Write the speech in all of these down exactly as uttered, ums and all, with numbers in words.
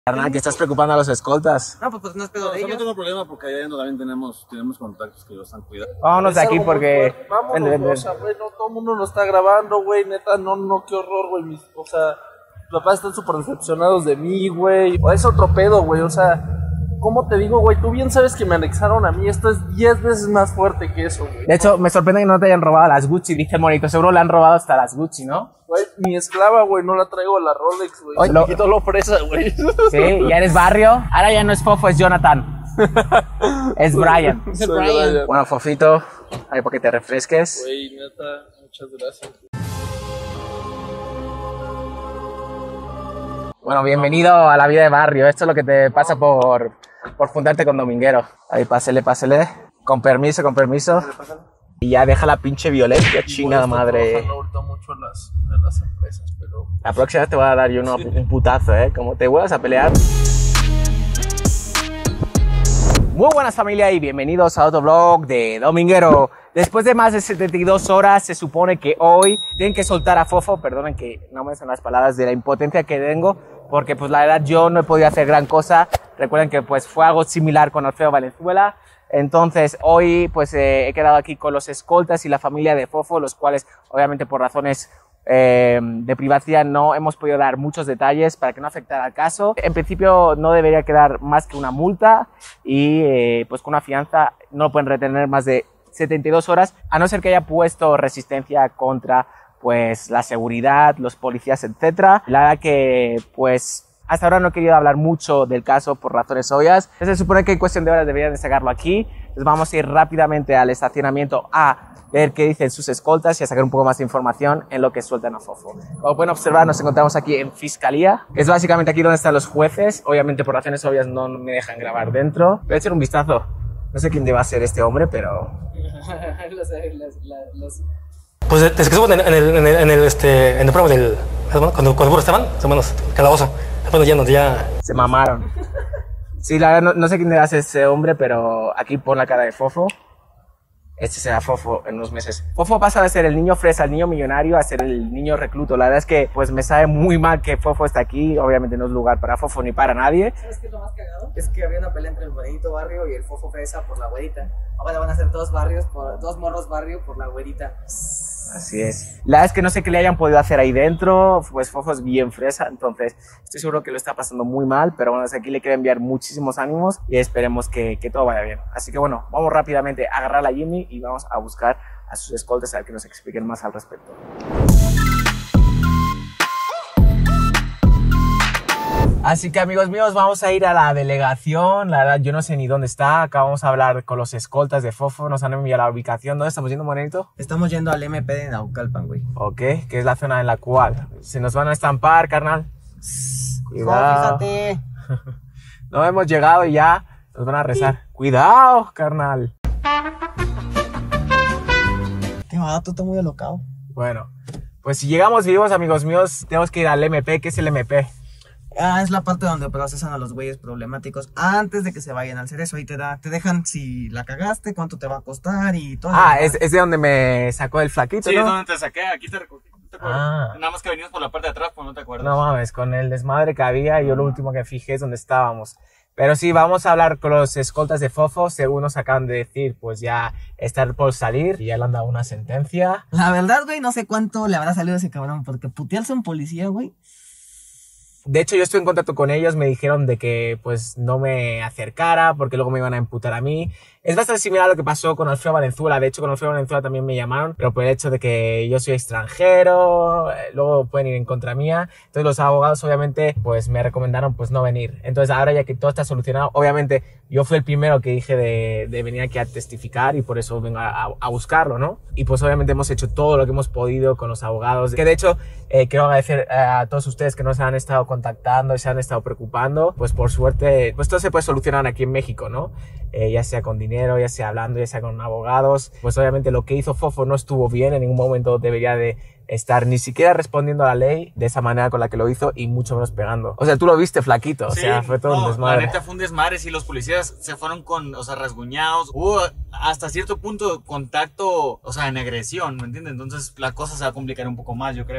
Carnal, que estás preocupando a los escoltas. No, pues, pues no es pedo No, de no ellos. tengo problema porque allá adentro también tenemos, tenemos contactos que los están cuidando. Vámonos de aquí porque... Vámonos, Ven, ven, ven. o sea, güey, no todo el mundo lo está grabando, güey, neta, no, no, qué horror, güey, mis, o sea, mis papás están súper decepcionados de mí, güey, o es otro pedo, güey, o sea, ¿cómo te digo, güey? Tú bien sabes que me anexaron a mí, esto es diez veces más fuerte que eso, güey. De hecho, me sorprende que no te hayan robado las Gucci, dice el monito, seguro le han robado hasta las Gucci, ¿no? Güey, mi esclava, güey, no la traigo a la Rolex, güey. Oye, Lo... lo- quito lo fresa, güey. Sí, ya eres barrio, ahora ya no es Fofo, es Jonathan. Es Brian. Soy Brian. Brian. Bueno, Fofito, ahí para que te refresques. Güey, neta, muchas gracias. Bueno, bienvenido a la vida de barrio. Esto es lo que te pasa por, por juntarte con Dominguero. Ahí, pásele, pásele. Con permiso, con permiso. Y ya deja la pinche violencia, chingada madre. Trabajando ahorita mucho en las, en las empresas, pero... La próxima vez te voy a dar yo uno- un putazo, ¿eh? Como te vuelvas a pelear. Muy buenas familia y bienvenidos a otro vlog de Dominguero. Después de más de setenta y dos horas, se supone que hoy tienen que soltar a Fofo. Perdonen que no me son las palabras de la impotencia que tengo, porque pues la verdad yo no he podido hacer gran cosa. Recuerden que pues fue algo similar con Alfredo Valenzuela. Entonces hoy pues eh, he quedado aquí con los escoltas y la familia de Fofo, los cuales obviamente por razones eh, de privacidad no hemos podido dar muchos detalles para que no afectara al caso. En principio no debería quedar más que una multa y eh, pues con una fianza no lo pueden retener más de setenta y dos horas, a no ser que haya puesto resistencia contra pues la seguridad, los policías, etcétera. La verdad que pues hasta ahora no he querido hablar mucho del caso por razones obvias. Se supone que en cuestión de horas deberían de sacarlo aquí. Entonces vamos a ir rápidamente al estacionamiento a ver qué dicen sus escoltas y a sacar un poco más de información en lo que sueltan a Fofo. Como pueden observar, nos encontramos aquí en Fiscalía, que es básicamente aquí donde están los jueces. Obviamente por razones obvias no me dejan grabar dentro. Voy a echar un vistazo. No sé quién deba ser este hombre, pero... los, los, los, los... Pues desde que estuvo en el, en el, en el, en el, este, en el programa del... Cuando, cuando estaban, más o menos, calabozo. Bueno, ya no, ya... Se mamaron. Sí, la verdad no, no sé quién debe ser ese hombre, pero aquí pon la cara de Fofo. Este será Fofo en unos meses. Fofo pasa de ser el niño fresa, el niño millonario, a ser el niño recluto. La verdad es que pues me sabe muy mal que Fofo está aquí. Obviamente no es lugar para Fofo ni para nadie. ¿Sabes qué es lo más cagado? Es que había una pelea entre el güerito barrio y el Fofo fresa por la güerita. Ahora van a ser dos barrios, por, dos morros barrio por la güerita. Así es. La verdad es que no sé qué le hayan podido hacer ahí dentro. Pues Fofo es bien fresa, entonces estoy seguro que lo está pasando muy mal. Pero bueno, desde aquí le quiero enviar muchísimos ánimos y esperemos que, que todo vaya bien. Así que bueno, vamos rápidamente a agarrar a Jimmy y vamos a buscar a sus escoltas a ver que nos expliquen más al respecto. Así que amigos míos, vamos a ir a la delegación. La verdad yo no sé ni dónde está. Acá vamos a hablar con los escoltas de Fofo. Nos han enviado la ubicación. ¿Dónde estamos yendo, Morenito? Estamos yendo al M P de Naucalpan, güey. Ok, que es la zona en la cual se nos van a estampar, carnal. Cuidado. Fíjate. No hemos llegado y ya nos van a rezar. Cuidado, carnal. Qué vato, está muy alocado. Bueno, pues si llegamos vivos, amigos míos, tenemos que ir al M P. ¿Qué es el M P? Ah, es la parte donde procesan a los güeyes problemáticos antes de que se vayan al cerezo. Ahí te da, te dejan si la cagaste, cuánto te va a costar y todo. Ah, es, es de donde me sacó el flaquito, Sí, ¿no? es donde te saqué, aquí te recogí. ¿No te acuerdas? Ah. Nada más que venimos por la parte de atrás, pues no te acuerdas. No mames, con el desmadre que había, yo lo último que fijé es donde estábamos. Pero sí, vamos a hablar con los escoltas de Fofo. Según nos acaban de decir, pues ya estar por salir y ya le han dado una sentencia. La verdad, güey, no sé cuánto le habrá salido a ese cabrón, porque putearse a un policía, güey. De hecho, yo estuve en contacto con ellos, me dijeron de que pues no me acercara porque luego me iban a imputar a mí. Es bastante similar a lo que pasó con Alfredo Valenzuela. De hecho, con Alfredo Valenzuela también me llamaron, pero por el hecho de que yo soy extranjero, eh, luego pueden ir en contra mía. Entonces los abogados obviamente pues me recomendaron pues no venir. Entonces ahora ya que todo está solucionado, obviamente yo fui el primero que dije de, de venir aquí a testificar y por eso vengo a, a buscarlo, ¿no? Y pues obviamente hemos hecho todo lo que hemos podido con los abogados. Que de hecho eh, quiero agradecer eh, a todos ustedes que nos han estado contactando y se han estado preocupando. Pues por suerte, pues todo se puede solucionar aquí en México, ¿no? Eh, ya sea con dinero, ya sea hablando, ya sea con abogados. Pues obviamente lo que hizo Fofo no estuvo bien, en ningún momento debería de estar ni siquiera respondiendo a la ley de esa manera con la que lo hizo y mucho menos pegando. O sea, tú lo viste flaquito, o Sí, sea, fue todo no, un desmadre. La neta fue un desmadre, sí, los policías se fueron con, o sea, rasguñados. Hubo hasta cierto punto contacto, o sea, en agresión, ¿me entiendes? Entonces la cosa se va a complicar un poco más, yo creo.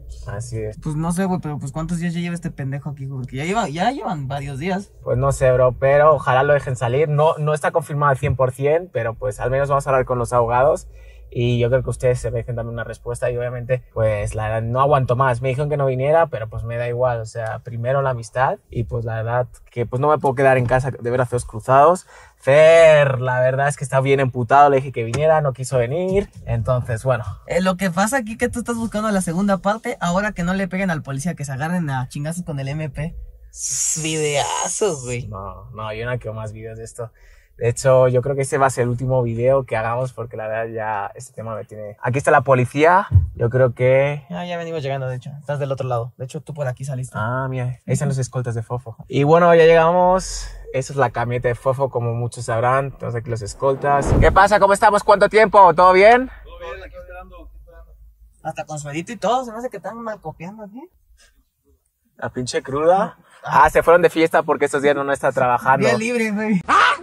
Así es. Pues no sé, güey, pero pues ¿cuántos días ya lleva este pendejo aquí, güey? Porque ya, lleva, ya llevan varios días. Pues no sé, bro, pero ojalá lo dejen salir. No, no está confirmado al cien por ciento, pero pues al menos vamos a hablar con los abogados. Y yo creo que ustedes se merecen también una respuesta y obviamente pues la verdad no aguanto más. Me dijeron que no viniera, pero pues me da igual. O sea, primero la amistad y pues la verdad que pues no me puedo quedar en casa de brazos cruzados. Fer, la verdad es que está bien emputado. Le dije que viniera, no quiso venir. Entonces, bueno. Eh, lo que pasa aquí que tú estás buscando la segunda parte, ahora que no le peguen al policía, que se agarren a chingazos con el M P. Videazos, güey. No, no, yo no quiero más videos de esto. De hecho, yo creo que este va a ser el último video que hagamos porque la verdad ya este tema me tiene... Aquí está la policía, yo creo que... Ah, ya venimos llegando, de hecho. Estás del otro lado. De hecho, tú por aquí saliste. Ah, mira, ahí están los escoltas de Fofo. Y bueno, ya llegamos. Esa es la camioneta de Fofo, como muchos sabrán. Tenemos aquí los escoltas. ¿Qué pasa? ¿Cómo estamos? ¿Cuánto tiempo? ¿Todo bien? Todo bien, aquí esperando, aquí esperando. Hasta con suelito y todo. Se me hace que están mal copiando aquí. La pinche cruda. Ah, se fueron de fiesta porque estos días no, no está trabajando. Día libre, güey.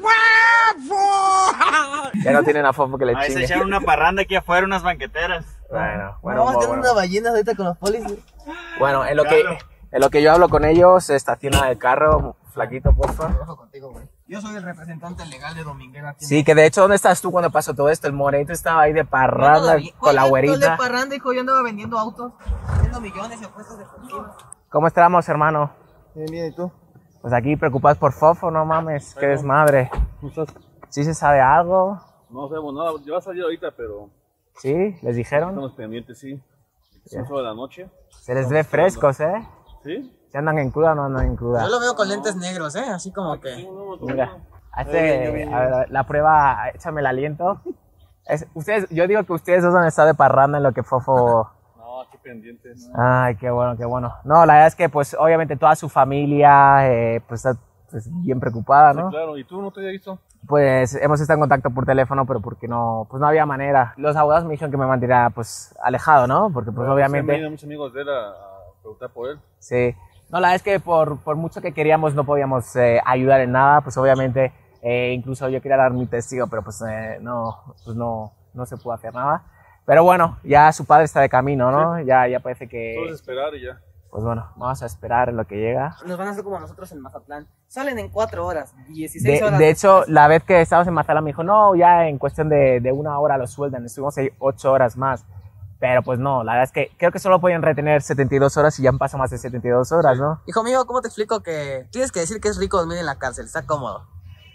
Ya no tienen a Fofo que le Ahí se chingue. echaron una parranda aquí afuera, unas banqueteras. Bueno, bueno, Vamos a bueno, tener bueno. una ballena ahorita con los polis, güey. Bueno, en lo que, en lo que yo hablo con ellos, se estaciona el carro. Flaquito, porfa. Trabajo contigo, güey. Yo soy el representante legal de Dominguera aquí. Sí, que de hecho, ¿dónde estás tú cuando pasó todo esto? El Moreito estaba ahí de parranda con la güerita. de parranda, hijo, yo andaba vendiendo autos, haciendo millones y apuestas deportivas. ¿Cómo estamos, hermano? Bien, bien, ¿y tú? Pues aquí preocupados por Fofo, no mames, qué desmadre. ¿Sí se sabe algo? No sabemos nada, ya va a salir ahorita, pero ¿Sí? ¿Les dijeron? estamos pendientes, sí. Son sobre la noche. Se les ve frescos, ¿eh? ¿Sí? ¿Se andan en cruda o no andan en cruda? Yo lo veo con lentes negros, ¿eh? Así como que... Mira, hace a ver, la prueba, échame el aliento. Es, ustedes, yo digo que ustedes dos han estado de parranda en lo que Fofo... No, aquí pendientes. Ay, qué bueno, qué bueno. No, la verdad es que pues obviamente toda su familia eh, pues está pues, bien preocupada, ¿no? Sí, claro, ¿y tú no te había visto? Pues hemos estado en contacto por teléfono, pero porque no, pues no había manera. Los abogados me dijeron que me mantuviera pues alejado, ¿no? Porque pues Pero obviamente... Sí, me muchos amigos de él a, a preguntar por él. Sí. No, la verdad es que por, por mucho que queríamos no podíamos eh, ayudar en nada, pues obviamente eh, incluso yo quería dar mi testigo, pero pues eh, no, pues no, no se pudo hacer nada. Pero bueno, ya su padre está de camino, ¿no? Sí. Ya, ya parece que... Solo es esperar y ya. Pues bueno, vamos a esperar en lo que llega. Nos van a hacer como nosotros en Mazatlán. Salen en cuatro horas, dieciséis De, horas. de hecho, la vez que estábamos en Mazatlán me dijo, no, ya en cuestión de, de una hora lo sueldan. Estuvimos ahí ocho horas más. Pero pues no, la verdad es que creo que solo pueden retener setenta y dos horas y ya han pasado más de setenta y dos horas, ¿no? Hijo mío, ¿cómo te explico que tienes que decir que es rico dormir en la cárcel? Está cómodo.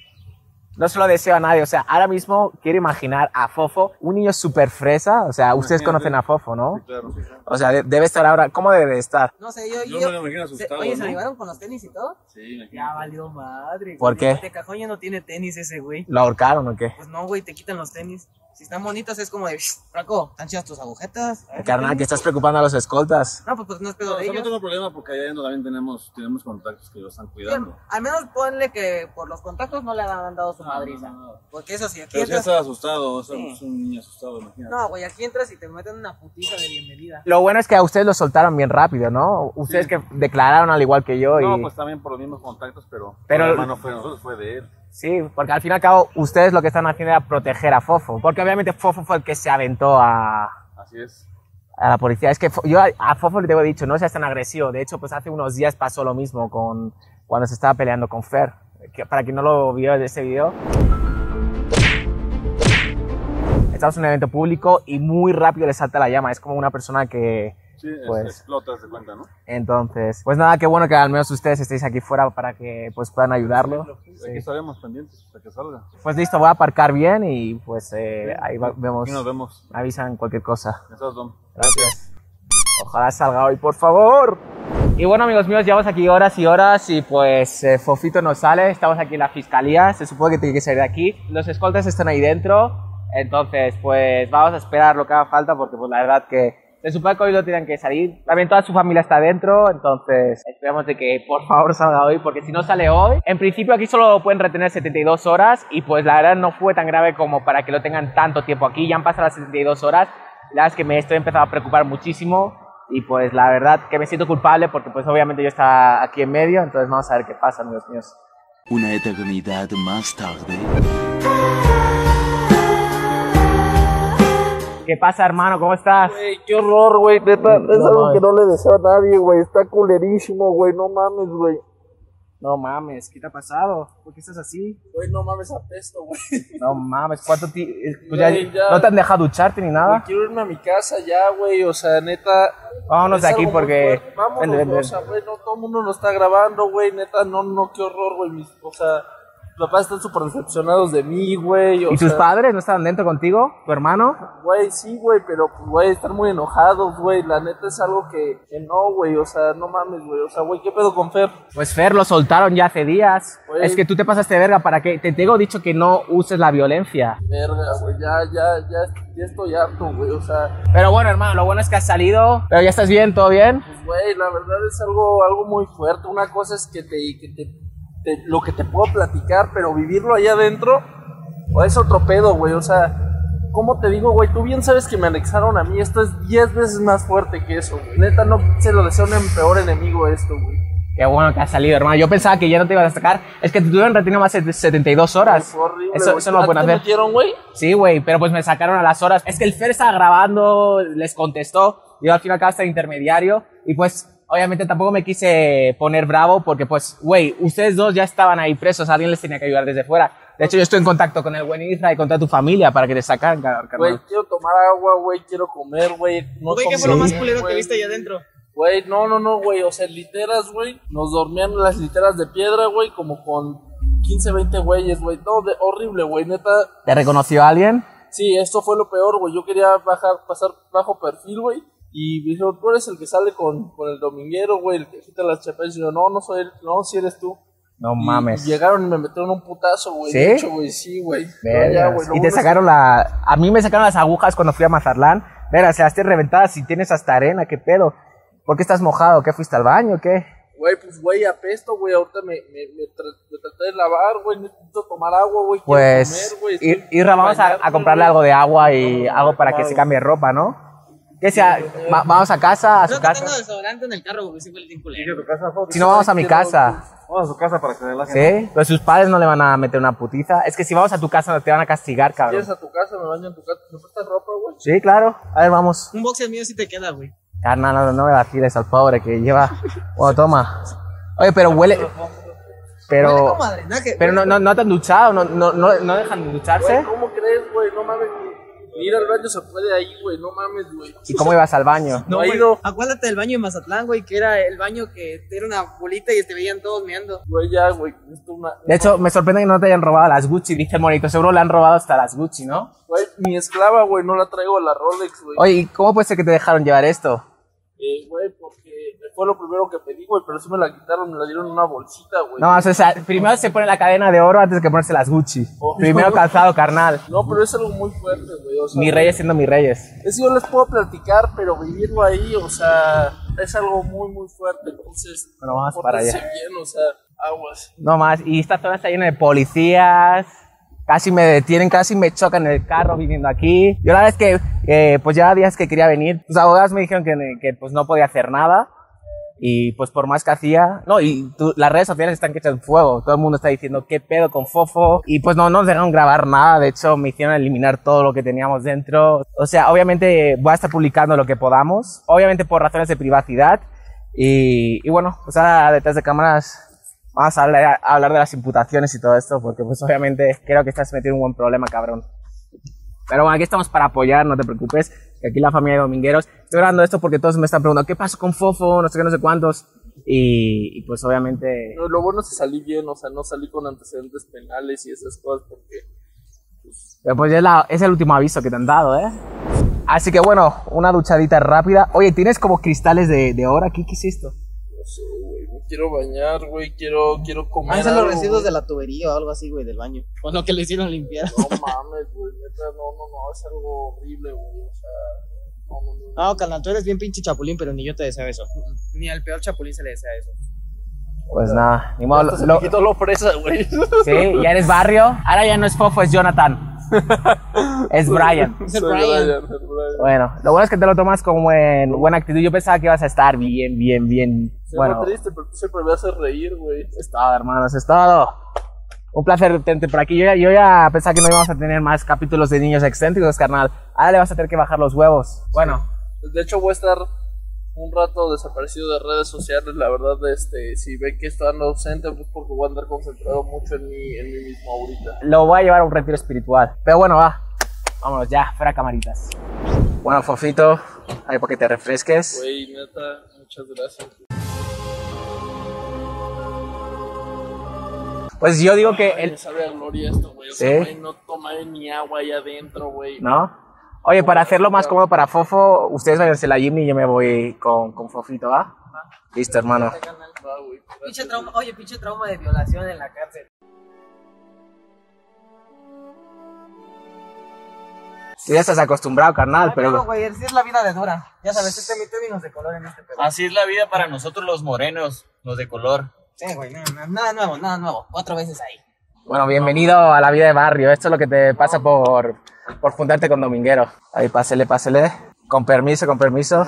No se lo deseo a nadie, o sea, ahora mismo quiero imaginar a Fofo, un niño súper fresa, o sea, ustedes conocen a Fofo, ¿no? Sí, claro. O sea, de- debe estar ahora, ¿cómo debe de estar? No sé, yo... Yo yo, me lo imagino se- asustado, Oye, ¿se ¿no? lo llevaron con los tenis y todo? Sí, imagínate. Ya valió madre. ¿Por güey. qué? De cajón ya no tiene tenis ese güey. ¿Lo ahorcaron o qué? Pues no, güey, te quitan los tenis. Si están bonitos es como de... Franco, ¿están chidas tus agujetas? Carnal, que estás preocupando a los escoltas. No, pues, pues no es pedo No, de o sea, no ellos. tengo problema porque allá adentro también tenemos, tenemos contactos que lo están cuidando. Al menos ponle que por los contactos no le han dado su madriza. no, no. Porque eso sí, aquí Pero sí entras... estaba asustado, o sea, Sí. es un niño asustado, imagínate. No, güey, aquí entras y te meten una putiza de bienvenida. Lo bueno es que a ustedes lo soltaron bien rápido, ¿no? Ustedes Sí. que declararon al igual que yo y... No, pues también por los mismos contactos, pero, Pero- el hermano fue de nosotros, fue de él. Sí, porque al fin y al cabo ustedes lo que están haciendo era proteger a Fofo, porque obviamente Fofo fue el que se aventó a, Así es. a la policía. Es que Fo- yo a, a Fofo le tengo dicho, no seas tan agresivo. De hecho, pues hace unos días pasó lo mismo con cuando se estaba peleando con Fer. Que, para quien no lo vio de ese video, estamos en un evento público y muy rápido le salta la llama. Es como una persona que... Sí, es- Pues- explotas de cuenta, ¿no? Entonces, pues nada, qué bueno que al menos ustedes estéis aquí fuera para que pues puedan ayudarlo. Aquí Sí. estaremos pendientes hasta que salga. Pues listo, voy a aparcar bien y pues eh, ahí va- vemos, Aquí nos vemos. me avisan cualquier cosa. Ya estás, Dom. Gracias. Ojalá salga hoy, por favor. Y bueno, amigos míos, llevamos aquí horas y horas y pues eh, Fofito no sale. Estamos aquí en la fiscalía, se supone que tiene que salir de aquí. Los escoltas están ahí dentro, entonces pues vamos a esperar lo que haga falta porque pues la verdad que se supone que hoy lo tienen que salir. También toda su familia está dentro, entonces esperamos de que por favor salga hoy, porque si no sale hoy, en principio aquí solo pueden retener setenta y dos horas y pues la verdad no fue tan grave como para que lo tengan tanto tiempo aquí. Ya han pasado las setenta y dos horas, la verdad es que me estoy empezando a preocupar muchísimo y pues la verdad que me siento culpable porque pues obviamente yo estaba aquí en medio, entonces vamos a ver qué pasa, amigos míos. Una eternidad más tarde. ¿Qué pasa, hermano? ¿Cómo estás? Güey, qué horror, güey. Neta, es No, algo mames. que no le deseo a nadie, güey. Está culerísimo, güey. No mames, güey. No mames, ¿qué te ha pasado? ¿Por qué estás así? Güey, no mames, apesto, güey. No mames, ¿cuánto ti... pues ya, Güey, ya. ¿No te han dejado ducharte ni Güey, nada? quiero irme a mi casa ya, güey. O sea, neta. Vámonos es de aquí algo muy porque... fuerte. Vámonos, Ven, ven, ven. o sea, güey, no todo el mundo nos está grabando, güey. Neta, no, no, qué horror, güey. Mis- O sea, mis papás están súper decepcionados de mí, güey. o ¿Y tus sea, padres no estaban dentro contigo? ¿Tu hermano? Güey, sí, güey, pero, pues, güey, están muy enojados, güey. La neta es algo que, que no, güey. O sea, no mames, güey. O sea, güey, ¿qué pedo con Fer? Pues Fer, lo soltaron ya hace días. Güey. Es que tú te pasaste de verga para que... Te tengo dicho que no uses la violencia. Verga, güey, ya, ya, ya, ya estoy harto, güey. O sea, Pero bueno, hermano, lo bueno es que has salido. Pero ya estás bien, ¿todo bien? pues, güey, la verdad es algo, algo muy fuerte. Una cosa es que te, que te, te- lo que te puedo platicar, pero vivirlo allá adentro, o es otro pedo, güey. O sea, ¿cómo te digo, güey? Tú bien sabes que me anexaron a mí. Esto es diez veces más fuerte que eso, güey. Neta, no se lo deseo a un peor enemigo esto, güey. Qué bueno que has salido, hermano. Yo pensaba que ya no te ibas a sacar. Es que te tuvieron retenido más de setenta y dos horas. Fue horrible, Eso, güey. eso no ¿A lo ti pueden te hacer. metieron, güey? Sí, güey, pero pues me sacaron a las horas. Es que el Fer estaba grabando, les contestó. Yo al final acabo de ser intermediario. Y pues, obviamente tampoco me quise poner bravo porque pues, güey, ustedes dos ya estaban ahí presos. Alguien les tenía que ayudar desde fuera. De hecho, yo estoy en contacto con el buen Isra y con toda tu familia para que te sacaran, car- Güey, carnal. quiero tomar agua, güey. Quiero comer, güey. No Güey, ¿qué comí fue lo más bien, culero que güey. viste allá adentro? Güey, no, no, no, güey, o sea, literas, güey, nos dormían en las literas de piedra, güey, como con quince, veinte güeyes, güey, no, de, horrible, güey, neta, ¿Te reconoció alguien? sí, esto fue lo peor, güey, yo quería bajar, pasar bajo perfil, güey, y me dijeron, tú eres el que sale con, con el dominguero, güey, el que quita las chapas, y yo, no, no soy él, no, si eres tú. No Y- mames. Y llegaron y me metieron un putazo, güey, ¿Sí? de hecho, güey, sí, güey. No, Vergas. ya, güey, lo Y te bueno es- sacaron la... A mí me sacaron las agujas cuando fui a Mazatlán. Verás, se las tienes reventadas y tienes hasta arena, ¿qué pedo? ¿Por qué estás mojado? ¿Qué, fuiste al baño o qué? Güey, pues, güey, apesto, güey, ahorita me, me, me, tra- me traté de lavar, güey, necesito tomar agua, güey, quiero Pues, comer, güey, Ir- estoy Irra, vamos a, bañándome, a comprarle güey. algo de agua y algo para que se cambie ropa, ¿no? Que sea, va- vamos a casa, a su Creo que casa. tengo desodorante en el carro, güey, sí huele bien culero. Si no, vamos a mi casa. Vamos a su casa para que relajen. ¿Sí? Pues sus padres no le van a meter una putiza. Es que si vamos a tu casa te van a castigar, cabrón. ¿Quieres a tu casa? Me baño en tu casa. ¿Me prestas ropa, güey? Sí, claro. A ver, vamos. Un boxer mío sí te queda, güey. Carnal, no, no me vaciles al pobre que lleva... Bueno, toma. Oye, pero huele... Huele Pero... como a drenaje. Pero no, no, no te han duchado, no, no, no, no dejan de ducharse. Güey, ¿cómo crees, güey? No mames. Ni ir al baño se puede ahí, güey. No mames, güey. ¿Y cómo ibas al baño? No No, ha güey, ido. acuérdate del baño de Mazatlán, güey, que era el baño que era una bolita y te veían todos meando. Güey, ya, güey. Esto una... De hecho, me sorprende que no te hayan robado las Gucci. Dice el monito, seguro le han robado hasta las Gucci, ¿no? Güey, mi esclava, güey. No la traigo a la Rolex, güey. Oye, ¿y cómo puede ser que te dejaron llevar esto? Eh, güey, porque fue lo primero que pedí, güey. Pero sí me la quitaron. Me la dieron en una bolsita, güey. No, o sea, primero se pone la cadena de oro antes que ponerse las Gucci. Oh. Primero calzado, carnal. No, pero es algo muy fuerte, güey. O sea, Mis reyes siendo mis reyes. eso yo les puedo platicar, pero vivirlo ahí, o sea, es algo muy, muy fuerte. Entonces, Bueno, vamos para allá. pórtense bien, o sea, aguas. No más. Y esta zona está llena de policías. Casi me detienen, casi me chocan en el carro viniendo aquí. Yo la verdad es que, eh, pues ya días que quería venir. Los abogados me dijeron que, que pues no podía hacer nada. Y pues por más que hacía... No, y tú- las redes sociales están hechas en fuego. Todo el mundo está diciendo qué pedo con Fofo. Y pues no, no nos dejaron grabar nada. De hecho, me hicieron eliminar todo lo que teníamos dentro. O sea, obviamente voy a estar publicando lo que podamos. Obviamente por razones de privacidad. Y, y bueno, pues ahora detrás de cámaras vamos a hablar, a hablar de las imputaciones y todo esto. Porque pues obviamente creo que estás metido en un buen problema, cabrón. Pero bueno, aquí estamos para apoyar, no te preocupes. Que aquí la familia de Domingueros. Estoy grabando esto porque todos me están preguntando ¿qué pasó con Fofo? No sé qué, no sé cuántos. Y, y pues obviamente... No, lo bueno es que salí bien, o sea, no salí con antecedentes penales y esas cosas, porque, Pero pues ya es, la- es el último aviso que te han dado, ¿eh? Así que bueno, una duchadita rápida. Oye, ¿tienes como cristales de, de oro aquí? ¿Qué es esto? no sé, güey, me quiero bañar, güey, quiero, quiero comer Han sido los algo, residuos güey. de la tubería o algo así, güey, del baño. O lo que le hicieron limpiar. No mames, güey, neta, no, no, no, es algo horrible, güey, o sea, no, no, no. No, carnal, tú eres bien pinche chapulín, pero ni yo te deseo eso. Ni al peor chapulín se le desea eso. Pues nada, ni modo. Hasta se lo- me quitó lo fresa, güey. sí, ya eres barrio. Ahora ya no es Fofo, es Jonathan. Es Brian. Es el Soy Brian. Brian, el Brian. Bueno, lo bueno es que te lo tomas con buen, buena actitud. Yo pensaba que ibas a estar bien, bien, bien. Se Bueno, triste, pero tú siempre me haces reír, güey. es todo, hermanos, es todo. Un placer tenerte por aquí. Yo ya, yo ya pensaba que no íbamos a tener más capítulos de niños excéntricos, carnal. Ahora le vas a tener que bajar los huevos. Bueno. Sí. De hecho, voy a estar un rato desaparecido de redes sociales. La verdad, este, si ven que estoy andando ausente, pues porque voy a andar concentrado mucho en mí, en mí mismo ahorita. Lo voy a llevar a un retiro espiritual. Pero bueno, va. Vámonos ya, fuera camaritas. Bueno, Fofito, ahí para que te refresques. Güey, neta, muchas gracias. Pues yo digo que... Ay, el... me sabe a gloria esto, güey. O ¿Sí? sea, güey, no tomaré ni agua ahí adentro, güey. ¿No? Oye, para hacerlo más cómodo para Fofo, ustedes váyanse a la gym y yo me voy con, con Fofito, ¿va? Listo, hermano. Va, güey. Pinche trauma, oye, pinche trauma de violación en la cárcel. Tú ya estás acostumbrado, carnal, pero... No, güey, así es la vida de dura. Ya sabes, este mi términos de color en este pedo. Así es la vida para nosotros los morenos, los de color. Sí, güey, nada, nada nuevo, nada nuevo. Cuatro veces ahí. Bueno, bienvenido a la vida de barrio. Esto es lo que te pasa por, por juntarte con Dominguero. Ahí, pásele, pásele. Con permiso, con permiso.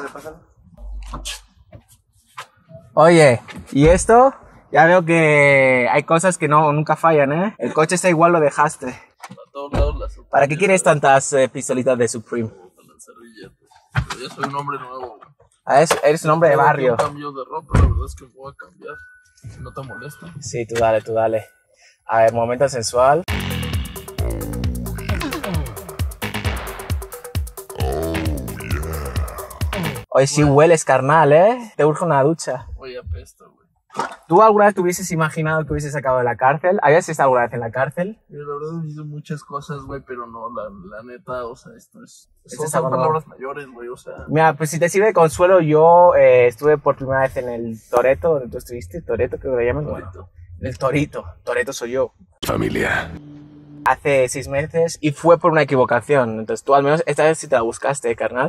Oye, ¿y esto? Ya veo que hay cosas que no nunca fallan, ¿eh? El coche está igual, lo dejaste. A todos lados las ¿Para qué quieres tantas eh, pistolitas de Supreme? servilletas. Pero yo soy un hombre nuevo, güey. Ah, es- eres un hombre de barrio. Un cambio de ropa, la verdad es que voy a cambiar. Si no te molesta. Sí, tú dale, tú dale. A ver, momento sensual. Oye, sí hueles, carnal, ¿eh? Te urge una ducha. Oye, apesta, güey. ¿Tú alguna vez te hubieses imaginado que hubieses sacado de la cárcel? ¿Habías estado alguna vez en la cárcel? Mira, la verdad he vivido muchas cosas, güey, pero no, la, la neta, o sea, esto es... Esto Son, es son algo palabras mayores, güey, o sea... Mira, pues si te sirve de consuelo, yo eh, estuve por primera vez en el Toreto, donde tú estuviste. Toreto, creo que lo llaman. Torito. El Torito. Toreto soy yo. Familia. Hace seis meses y fue por una equivocación. Entonces tú al menos esta vez sí te la buscaste, carnal.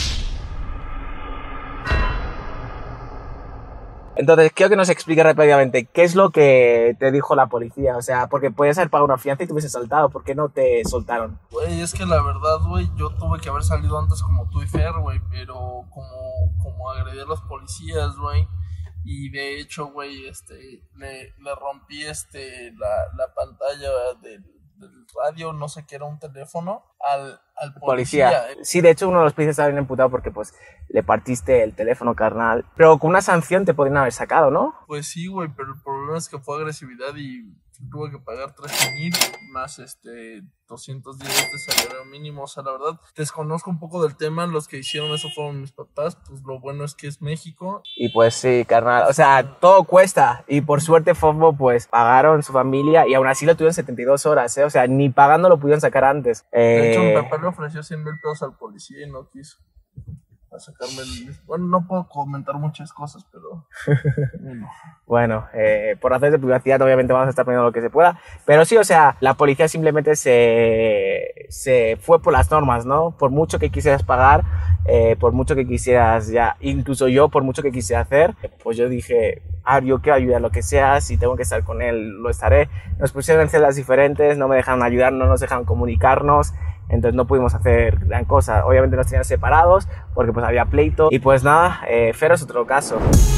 Entonces, quiero que nos explique rápidamente qué es lo que te dijo la policía. O sea, porque podías haber pagado una fianza y te hubiese saltado. ¿Por qué no te soltaron? Güey, es que la verdad, güey, yo tuve que haber salido antes como tú y Fer, güey, pero como, como agredí a los policías, güey, y de hecho, güey, este, le, le rompí, este, la, la pantalla del, del radio, no sé qué era, un teléfono, al, al policía. Policía. Sí, de hecho uno de los policías estaba bien emputado porque pues le partiste el teléfono, carnal. Pero con una sanción te podrían haber sacado, ¿no? Pues sí, güey, pero el problema es que fue agresividad y tuve que pagar trece mil más este doscientos días de salario mínimo. O sea, la verdad, desconozco un poco del tema. Los que hicieron eso fueron mis papás. Pues lo bueno es que es México. Y pues sí, carnal. O sea, todo cuesta. Y por suerte Fofo pues pagaron su familia y aún así lo tuvieron setenta y dos horas, ¿eh? O sea, ni pagando lo pudieron sacar antes. De hecho, mi Eh, papá le ofreció cien mil pesos al policía y no quiso. A sacarme el... Bueno, no puedo comentar muchas cosas, pero... bueno. Bueno, eh, por razones de privacidad obviamente vamos a estar poniendo lo que se pueda, pero sí, o sea, la policía simplemente se, se fue por las normas, ¿no? Por mucho que quisieras pagar, eh, por mucho que quisieras ya, incluso yo, por mucho que quisiera hacer, pues yo dije, ah, yo quiero ayudar lo que sea, si tengo que estar con él, lo estaré. Nos pusieron en celdas diferentes, no me dejaron ayudar, no nos dejaron comunicarnos. Entonces no pudimos hacer gran cosa. Obviamente nos tenían separados porque pues había pleito. Y pues nada, eh, Fer es otro caso.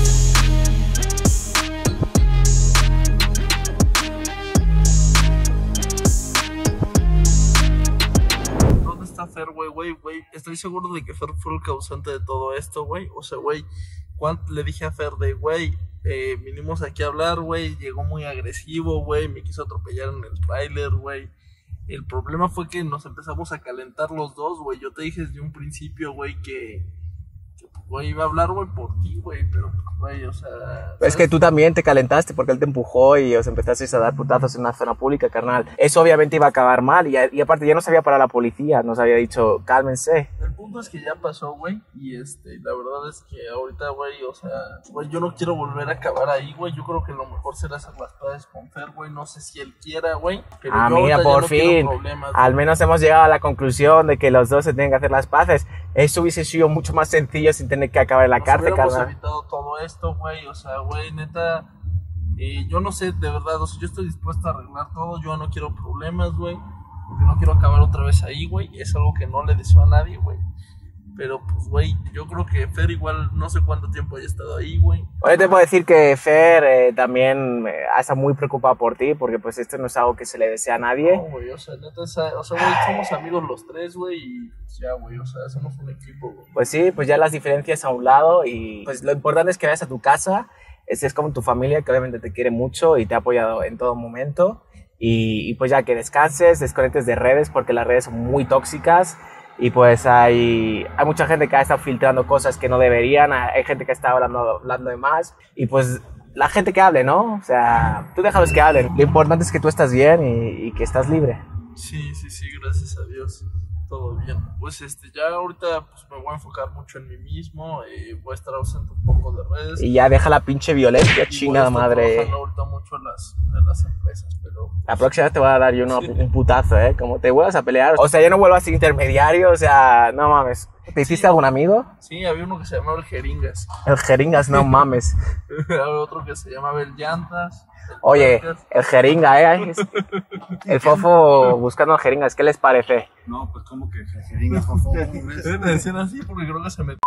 ¿Dónde está Fer, güey? Güey, güey. Estoy seguro de que Fer fue el causante de todo esto, güey. O sea, güey, ¿cuánto le dije a Fer de, güey, eh, vinimos aquí a hablar, güey? Llegó muy agresivo, güey. Me quiso atropellar en el tráiler, güey. El problema fue que nos empezamos a calentar los dos, güey. Yo te dije desde un principio, güey, que, que, güey, iba a hablar, güey, por ti, güey. Pero, güey, o sea... Es que tú también te calentaste porque él te empujó y os empezasteis a dar putazos en una zona pública, carnal. Eso obviamente iba a acabar mal y, y aparte ya nos había parado la policía, nos había dicho, cálmense. El punto es que ya pasó, güey, y este, la verdad es que ahorita, güey, o sea, güey, yo no quiero volver a acabar ahí, güey. Yo creo que lo mejor será hacer las paces con Fer, güey. No sé si él quiera, güey. Pero Ah, yo mira, ahorita ya por no quiero fin. problemas, Al güey. menos hemos llegado a la conclusión de que los dos se tienen que hacer las paces. Eso hubiese sido mucho más sencillo sin tener que acabar en la Nos cárcel, hubiéramos carnal. evitado todo esto, güey. O sea, güey, neta, eh, yo no sé, de verdad, o sea, yo estoy dispuesto a arreglar todo. Yo no quiero problemas, güey. Porque no quiero acabar otra vez ahí, güey. Es algo que no le deseo a nadie, güey. Pero, pues, güey, yo creo que Fer igual no sé cuánto tiempo haya estado ahí, güey. Hoy te puedo decir que Fer eh, también eh, está muy preocupado por ti, porque pues esto no es algo que se le desea a nadie. No, güey, o sea, neta, esa- o sea, güey, somos amigos los tres, güey, y pues, ya, güey, o sea, somos un equipo, güey. Pues sí, pues ya las diferencias a un lado y pues lo importante es que vayas a tu casa, es, es como tu familia que obviamente te quiere mucho y te ha apoyado en todo momento y, y pues ya que descanses, desconectes de redes porque las redes son muy tóxicas y pues hay, hay mucha gente que ha estado filtrando cosas que no deberían, hay gente que está hablando, hablando de más y pues la gente que hable, ¿no? O sea, tú déjalos que hablen, lo importante es que tú estás bien y, y que estás libre. Sí, sí, sí, gracias a Dios. Todo bien. Pues este, ya ahorita pues me voy a enfocar mucho en mí mismo, eh, voy a estar ausente un poco de redes. Y ya deja la pinche violencia, y voy a chingada estar madre. trabajando ahorita mucho en las, en las empresas, pero La próxima vez te voy a dar yo uno, un putazo, ¿eh? Como te vuelvas a pelear. O sea, ya no vuelvas a ser intermediario, o sea, no mames. ¿Te hiciste algún amigo? sí, había uno que se llamaba el Jeringas, El Jeringas, no mames. había otro que se llamaba el Llantas. el Oye, Tuercas. el Jeringa, ¿eh? El Fofo buscando el Jeringas, ¿qué les parece? No, pues como que jeringa, fofo. Sí, me decían así porque creo que se me...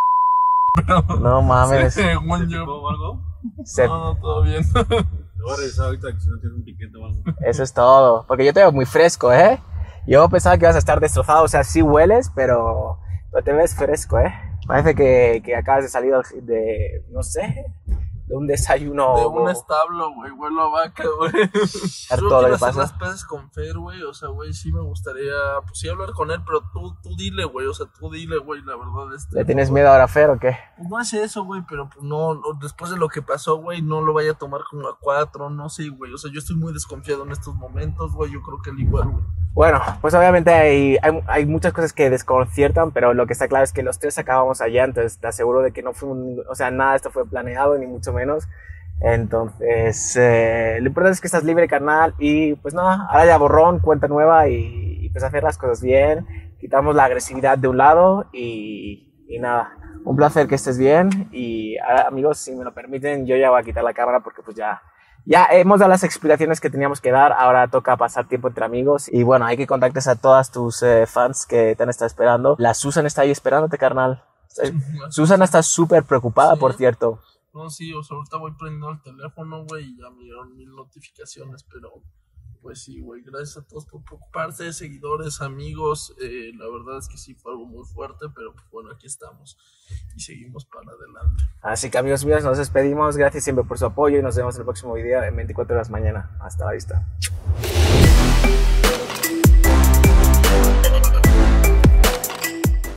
No mames. Según yo. ¿O algo? Se- No, no, todo bien. Te voy a revisar ahorita que si no tienes un piquete o algo. Eso es todo. Porque yo te veo muy fresco, ¿eh? Yo pensaba que ibas a estar destrozado, o sea, sí hueles, pero, pero te ves fresco, ¿eh? Parece que, que acabas de salir de, no sé, de un desayuno. De un establo, güey, vuelo a vaca, güey. Ver Yo todo lo quiero que hacer pasa. las peces con Fer, güey, o sea, güey, sí me gustaría, pues sí hablar con él, pero tú, tú dile, güey, o sea, tú dile, güey, la verdad, este... ¿Le tienes miedo ahora, Fer, o qué? Pues no hace eso, güey, pero pues no, no, después de lo que pasó, güey, no lo vaya a tomar como a cuatro, no sé, güey, o sea, yo estoy muy desconfiado en estos momentos, güey, yo creo que él igual, güey. Bueno, pues obviamente hay, hay, hay muchas cosas que desconciertan, pero lo que está claro es que los tres acabamos allá, entonces te aseguro de que no fue un, o sea, nada de esto fue planeado, ni mucho menos. Entonces, eh, lo importante es que estás libre, carnal, y pues nada, ahora ya borrón, cuenta nueva y, y pues hacer las cosas bien, quitamos la agresividad de un lado y, y nada, un placer que estés bien y ahora, amigos, si me lo permiten, yo ya voy a quitar la cámara porque pues ya... Ya hemos dado las explicaciones que teníamos que dar, ahora toca pasar tiempo entre amigos y bueno, hay que contactes a todas tus eh, fans que te han estado esperando. La Susan está ahí esperándote, carnal. Susan está súper preocupada, Sí. por cierto. No, sí, o sea, ahorita voy prendiendo el teléfono, güey, y ya me dieron mil notificaciones, pero pues sí, güey, gracias a todos por preocuparse, seguidores, amigos, eh, la verdad es que sí fue algo muy fuerte, pero pues bueno, aquí estamos y seguimos para adelante. Así que amigos míos, nos despedimos. Gracias siempre por su apoyo y nos vemos en el próximo video en veinticuatro horas mañana. Hasta la vista.